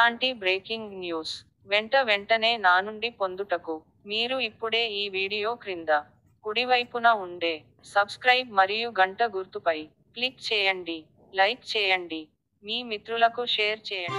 ఇలాంటి breaking news వెంటనే నా నుండి పొందుటకు మీరు ఇప్పుడే ఈ వీడియో క్రింద కుడివైపున ఉండే సబ్స్క్రైబ్ మరియు గంట గుర్తుపై క్లిక్ చేయండి, లైక్ చేయండి, మీ మిత్రులకు షేర్ చేయండి.